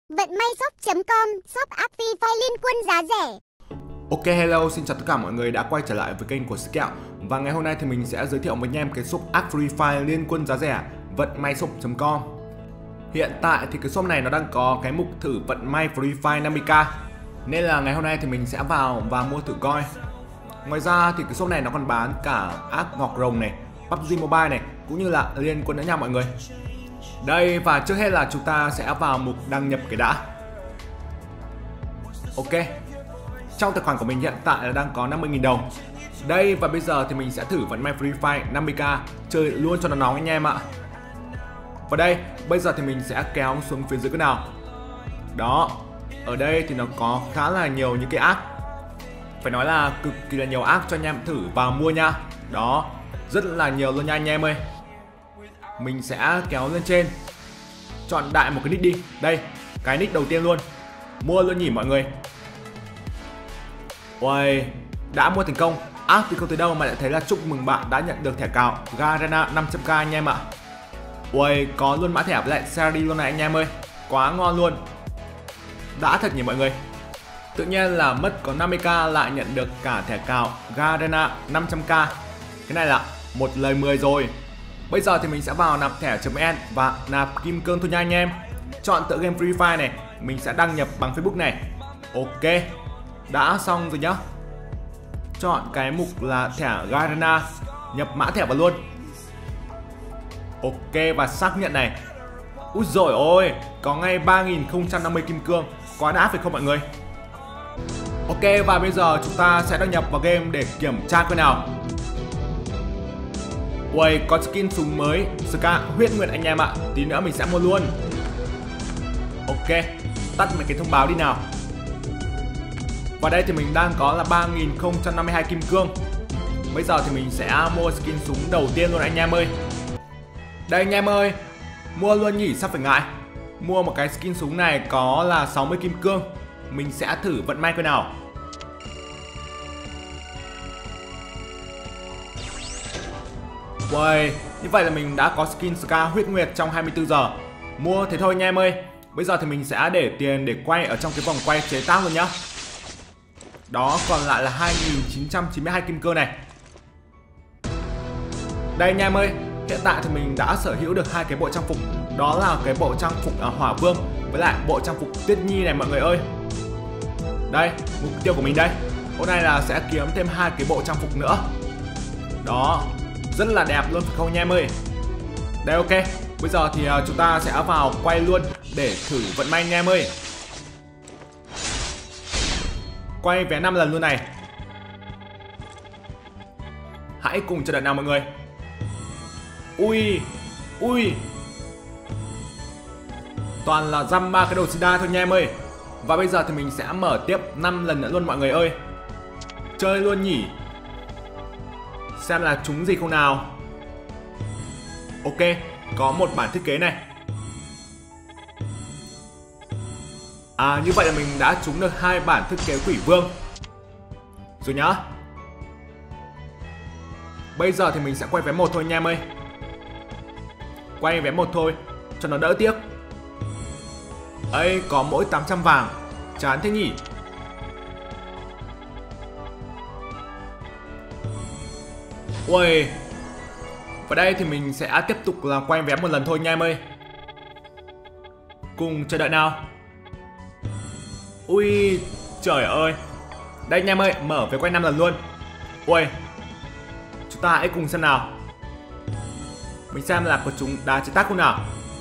Vận-may-shop.com, shop app Free Fire liên quân giá rẻ. Ok, hello, xin chào tất cả mọi người đã quay trở lại với kênh của Sẹo. Và ngày hôm nay thì mình sẽ giới thiệu với anh em cái shop app Free Fire liên quân giá rẻ Vận-may-shop.com. Hiện tại thì cái shop này nó đang có cái mục thử vận may Free Fire 50k, nên là ngày hôm nay thì mình sẽ vào và mua thử coi. Ngoài ra thì cái shop này nó còn bán cả app Ngọc Rồng này, PUBG Mobile này, cũng như là liên quân nữa nha mọi người. Đây, và trước hết là chúng ta sẽ vào mục đăng nhập cái đã. Ok, trong tài khoản của mình hiện tại là đang có 50.000 đồng. Đây, và bây giờ thì mình sẽ thử vận may Free Fire 50k, chơi luôn cho nó nóng anh em ạ. Và đây, bây giờ thì mình sẽ kéo xuống phía dưới cái nào. Đó, ở đây thì nó có khá là nhiều những cái app, phải nói là cực kỳ là nhiều app cho anh em thử vào mua nha. Đó, rất là nhiều luôn nha anh em ơi. Mình sẽ kéo lên trên, chọn đại một cái nick đi. Đây, cái nick đầu tiên luôn. Mua luôn nhỉ mọi người. Ôi, đã mua thành công. Thì không thấy đâu mà lại thấy là chúc mừng bạn đã nhận được thẻ cào Garena 500k anh em ạ. Ôi, có luôn mã thẻ với lại series luôn này anh em ơi. Quá ngon luôn. Đã thật nhỉ mọi người. Tự nhiên là mất có 50k lại nhận được cả thẻ cào Garena 500k. Cái này là một lời 10 rồi. Bây giờ thì mình sẽ vào nạp thẻ.en và nạp kim cương thôi nha anh em. Chọn tựa game Free Fire này, mình sẽ đăng nhập bằng Facebook này. Ok, đã xong rồi nhá. Chọn cái mục là thẻ Garena, nhập mã thẻ vào luôn. Ok, và xác nhận này. Úi dồi ôi, có ngay 3050 kim cương. Quá đã phải không mọi người. Ok, và bây giờ chúng ta sẽ đăng nhập vào game để kiểm tra coi nào. Ui, có skin súng mới Ska huyết nguyệt anh em ạ. Tí nữa mình sẽ mua luôn. Ok, tắt mấy cái thông báo đi nào. Và đây thì mình đang có là 3052 kim cương. Bây giờ thì mình sẽ mua skin súng đầu tiên luôn anh em ơi. Đây anh em ơi, mua luôn nhỉ, sao phải ngại. Mua một cái skin súng này có là 60 kim cương. Mình sẽ thử vận may coi nào. Uầy, như vậy là mình đã có skin Ska huyết nguyệt trong 24 giờ. Mua thế thôi anh em ơi. Bây giờ thì mình sẽ để tiền để quay ở trong cái vòng quay chế tác luôn nhá. Đó, còn lại là 2992 kim cương này. Đây anh em ơi, hiện tại thì mình đã sở hữu được hai cái bộ trang phục. Đó là cái bộ trang phục Hỏa Vương với lại bộ trang phục Tuyết Nhi này mọi người ơi. Đây, mục tiêu của mình đây. Hôm nay là sẽ kiếm thêm hai cái bộ trang phục nữa. Đó, rất là đẹp luôn phải không anh em ơi. Đây ok, bây giờ thì chúng ta sẽ vào quay luôn để thử vận may anh em ơi. Quay vé 5 lần luôn này. Hãy cùng chờ đợi nào mọi người. Ui, ui, toàn là dăm ba cái đồ sida thôi anh em ơi. Và bây giờ thì mình sẽ mở tiếp 5 lần nữa luôn mọi người ơi. Chơi luôn nhỉ. Xem là trúng gì không nào. Ok, có một bản thiết kế này. Như vậy là mình đã trúng được hai bản thiết kế quỷ vương rồi nhá. Bây giờ thì mình sẽ quay vé 1 thôi anh em ơi. Quay vé 1 thôi cho nó đỡ tiếc. Ấy, có mỗi 800 vàng. Chán thế nhỉ. Ui, và đây thì mình sẽ tiếp tục là quay vé một lần thôi anh em ơi. Cùng chờ đợi nào. Ui, trời ơi. Đây anh em ơi, mở vé quay 5 lần luôn. Ui, chúng ta hãy cùng xem nào. Mình xem là có chúng đá chế tác không nào.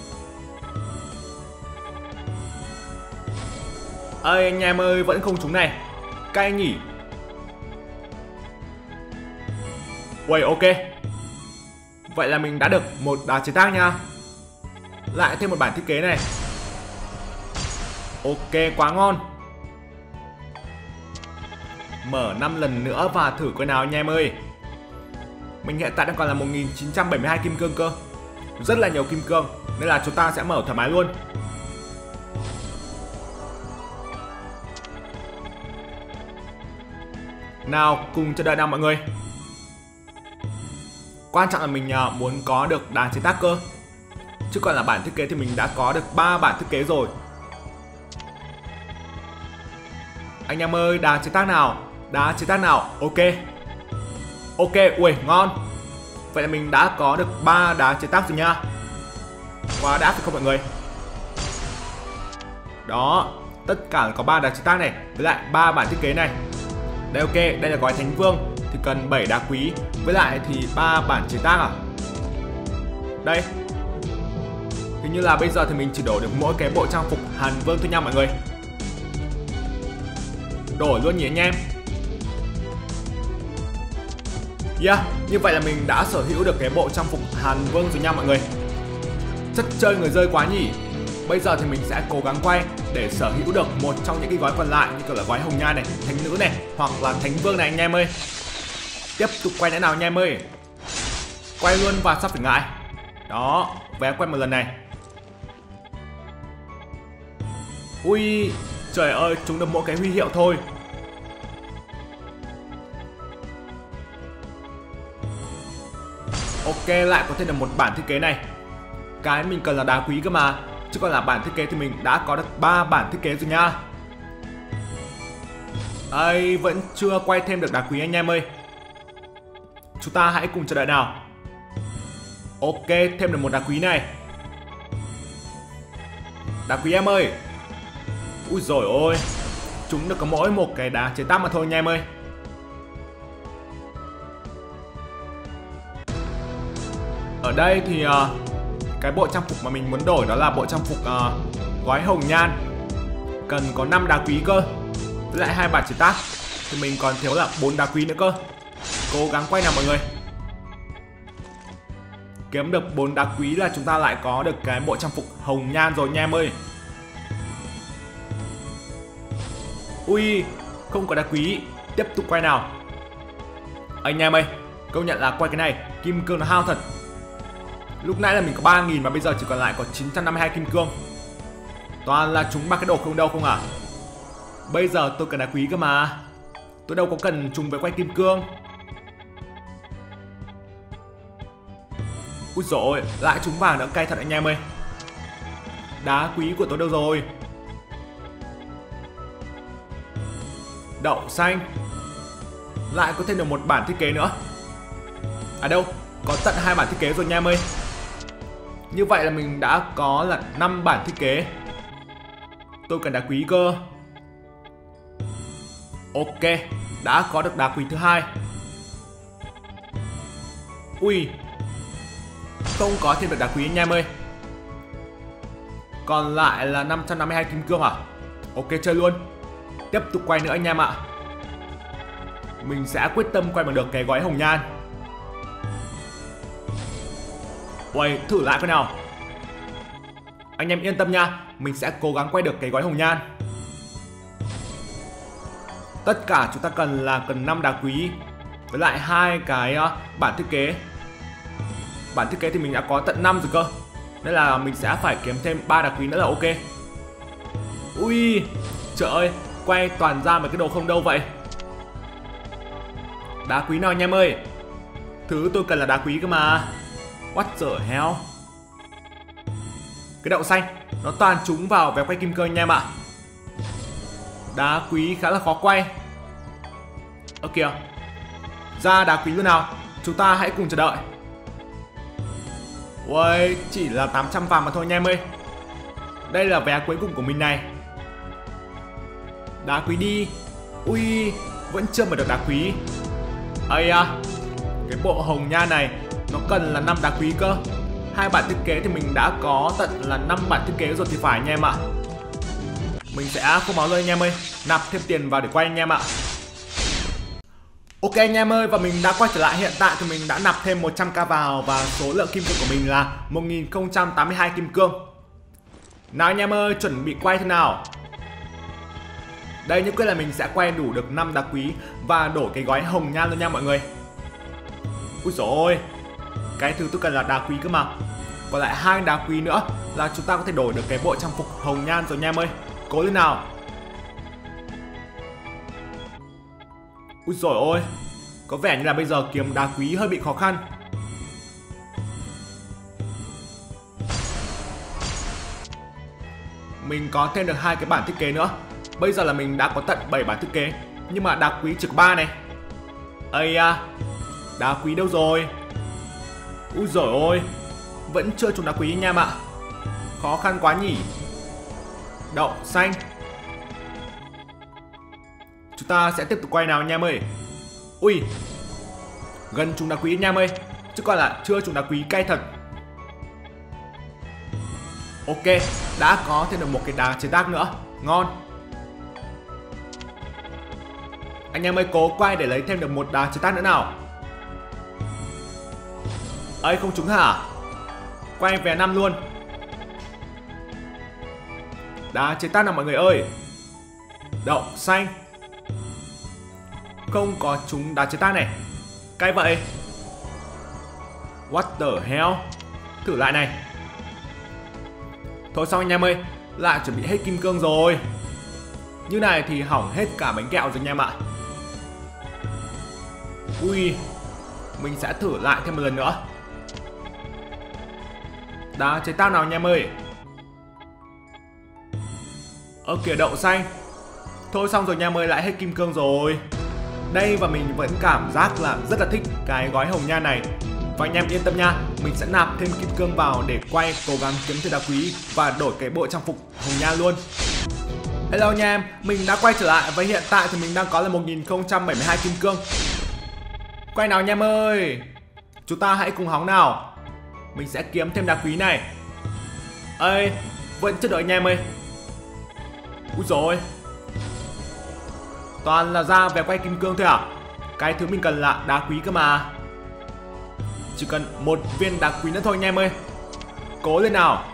Ơi anh em ơi, vẫn không trúng này. Cay nhỉ. Ui, ok. Vậy là mình đã được một đá chế tác nha. Lại thêm một bản thiết kế này. Ok, quá ngon. Mở 5 lần nữa và thử coi nào anh em ơi. Mình hiện tại đang còn là 1972 kim cương cơ. Rất là nhiều kim cương, nên là chúng ta sẽ mở thoải mái luôn. Nào, cùng chờ đợi nào mọi người. Quan trọng là mình muốn có được đá chế tác cơ. Chứ còn là bản thiết kế thì mình đã có được 3 bản thiết kế rồi. Anh em ơi, đá chế tác nào. Đá chế tác nào. Ok. Ok, ui, ngon. Vậy là mình đã có được 3 đá chế tác rồi nha. Quá đã phải không mọi người. Đó, tất cả có 3 đá chế tác này, với lại 3 bản thiết kế này. Đây ok, đây là gói Thánh Vương thì cần 7 đá quý, với lại thì 3 bản chế tác à. Đây. Hình như là bây giờ thì mình chỉ đổ được mỗi cái bộ trang phục Hàn Vương thôi nha mọi người. Đổ luôn nhỉ anh em. Yeah, như vậy là mình đã sở hữu được cái bộ trang phục Hàn Vương rồi nha mọi người. Chất chơi người rơi quá nhỉ. Bây giờ thì mình sẽ cố gắng quay để sở hữu được một trong những cái gói còn lại, như kiểu là gói Hồng Nhan này, Thánh Nữ này, hoặc là Thánh Vương này anh em ơi. Tiếp tục quay nữa nào anh em ơi. Quay luôn và sắp phải ngại. Đó, vé quay một lần này. Ui, trời ơi, chúng được mỗi cái huy hiệu thôi. Ok, lại có thêm được một bản thiết kế này. Cái mình cần là đá quý cơ mà, chứ còn là bản thiết kế thì mình đã có được 3 bản thiết kế rồi nha. Ấy, vẫn chưa quay thêm được đá quý anh em ơi. Chúng ta hãy cùng chờ đợi nào. Ok, thêm được một đá quý này. Đá quý em ơi. Ui dồi ôi, chúng được có mỗi một cái đá chế tác mà thôi anh em ơi. Ở đây thì cái bộ trang phục mà mình muốn đổi đó là bộ trang phục gói Hồng Nhan. Cần có 5 đá quý cơ, với lại 2 bản chế tác. Thì mình còn thiếu là 4 đá quý nữa cơ. Cố gắng quay nào mọi người. Kiếm được 4 đá quý là chúng ta lại có được cái bộ trang phục Hồng Nhan rồi nha em ơi. Ui, không có đá quý. Tiếp tục quay nào. Anh em ơi, công nhận là quay cái này kim cương nó hao thật. Lúc nãy là mình có 3.000 mà bây giờ chỉ còn lại có 952 kim cương. Toàn là chúng ba cái đồ không đâu không à. Bây giờ tôi cần đá quý cơ mà. Tôi đâu có cần trùng với quay kim cương. Úi dồi ôi, lại trúng vàng nữa, cay thật anh em ơi. Đá quý của tôi đâu rồi? Đậu xanh. Lại có thêm được một bản thiết kế nữa. À đâu, có tận 2 bản thiết kế rồi nha em ơi. Như vậy là mình đã có là 5 bản thiết kế. Tôi cần đá quý cơ. Ok, đã có được đá quý thứ 2. Ui, không có thêm được đá quý anh em ơi. Còn lại là 552 kim cương à. Ok, chơi luôn. Tiếp tục quay nữa anh em ạ. Mình sẽ quyết tâm quay bằng được cái gói Hồng Nhan. Quay thử lại cái nào. Anh em yên tâm nha, mình sẽ cố gắng quay được cái gói Hồng Nhan. Tất cả chúng ta cần là cần 5 đá quý, với lại 2 cái bản thiết kế. Bản thiết kế thì mình đã có tận 5 rồi cơ, nên là mình sẽ phải kiếm thêm 3 đá quý nữa là ok. Ui, trời ơi, quay toàn ra mấy cái đồ không đâu vậy. Đá quý nào anh em ơi. Thứ tôi cần là đá quý cơ mà. What the hell. Cái đậu xanh nó toàn trúng vào vé quay kim cương anh em ạ. Đá quý khá là khó quay. Ơ kìa, ra đá quý luôn nào. Chúng ta hãy cùng chờ đợi. Ui, chỉ là 800 vàng mà thôi anh em ơi. Đây là vé cuối cùng của mình này. Đá quý đi. Ui, vẫn chưa mở được đá quý. Ây à, cái bộ Hồng Nhan này nó cần là 5 đá quý cơ. 2 bản thiết kế thì mình đã có tận là 5 bản thiết kế rồi thì phải anh em ạ. Mình sẽ không báo rồi anh em ơi. Nạp thêm tiền vào để quay anh em ạ. Ok anh em ơi, và mình đã quay trở lại. Hiện tại thì mình đã nạp thêm 100k vào và số lượng kim cương của mình là 1082 kim cương. Nào anh em ơi, chuẩn bị quay thế nào. Đây, như quyết là mình sẽ quay đủ được 5 đá quý và đổi cái gói Hồng Nhan luôn nha mọi người. Úi dồi ôi, cái thứ tôi cần là đá quý cơ mà. Còn lại 2 đá quý nữa là chúng ta có thể đổi được cái bộ trang phục Hồng Nhan rồi nha em ơi. Cố lên nào. Úi dồi ôi, có vẻ như là bây giờ kiếm đá quý hơi bị khó khăn. Mình có thêm được 2 cái bản thiết kế nữa. Bây giờ là mình đã có tận 7 bản thiết kế, nhưng mà đá quý trực 3 này. Ây à, đá quý đâu rồi? Úi giời ơi, vẫn chưa trúng đá quý anh em ạ. Khó khăn quá nhỉ. Đậu xanh. Chúng ta sẽ tiếp tục quay nào anh em ơi. Ui, gần trúng đá quý anh em ơi, chứ còn là chưa trúng đá quý, cay thật. Ok, đã có thêm được một cái đá chế tác nữa, ngon. Anh em ơi cố quay để lấy thêm được một đá chế tác nữa nào. Ấy không trúng hả? Quay về 5 luôn. Đá chế tác nào mọi người ơi. Đậu xanh. Không có trúng đá chế tác này. Cay vậy. What the hell. Thử lại này. Thôi xong anh em ơi, lại chuẩn bị hết kim cương rồi. Như này thì hỏng hết cả bánh kẹo rồi anh em ạ. Ui, mình sẽ thử lại thêm một lần nữa. Đá chế tác nào anh em ơi. Ơ kìa, đậu xanh. Thôi xong rồi anh em ơi, lại hết kim cương rồi. Đây, và mình vẫn cảm giác là rất là thích cái gói hồng nhan này. Và anh em yên tâm nha, mình sẽ nạp thêm kim cương vào để quay, cố gắng kiếm thêm đá quý và đổi cái bộ trang phục hồng nhan luôn. Hello anh em, mình đã quay trở lại và hiện tại thì mình đang có là 1072 kim cương. Quay nào anh em ơi. Chúng ta hãy cùng hóng nào. Mình sẽ kiếm thêm đá quý này. Ê, vẫn chưa đợi anh em ơi. Úi dồi, toàn là ra về quay kim cương thôi à? Cái thứ mình cần là đá quý cơ mà. Chỉ cần một viên đá quý nữa thôi anh em ơi. Cố lên nào.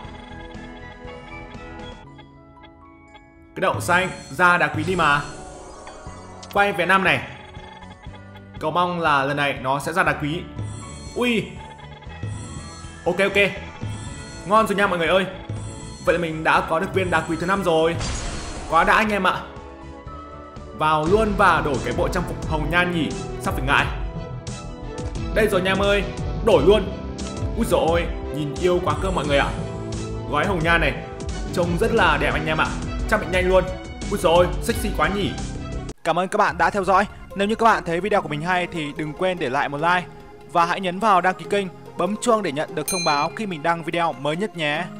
Cái đậu xanh, ra đá quý đi mà. Quay về 5 này. Cầu mong là lần này nó sẽ ra đá quý. Ui. Ok ok, ngon rồi nha mọi người ơi. Vậy là mình đã có được viên đá quý thứ 5 rồi. Quá đã anh em ạ. Vào luôn và đổi cái bộ trang phục hồng nhan nhỉ. Sao phải ngại. Đây rồi anh em ơi, đổi luôn. Úi dồi ôi, nhìn yêu quá cơ mọi người ạ. Gói hồng nhan này trông rất là đẹp anh em ạ. Chắc bị nhanh luôn. Úi dồi ôi, sexy quá nhỉ. Cảm ơn các bạn đã theo dõi. Nếu như các bạn thấy video của mình hay thì đừng quên để lại một like. Và hãy nhấn vào đăng ký kênh, bấm chuông để nhận được thông báo khi mình đăng video mới nhất nhé.